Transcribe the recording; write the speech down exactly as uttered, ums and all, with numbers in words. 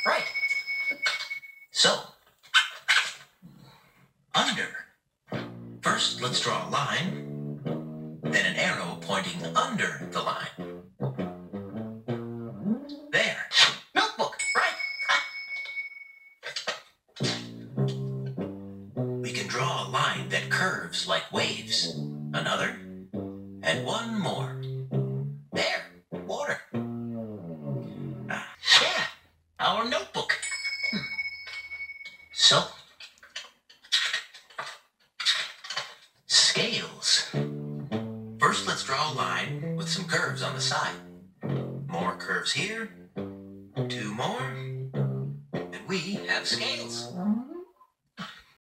Right. So, under. First, let's draw a line, then an arrow pointing under the line. There. Notebook, right? We can draw a line that curves like waves. Another, and one more. There, water. Ah, yeah, our notebook. Hmm. So, scales. First, let's draw a line with some curves on the side. More curves here, two more, and we have scales.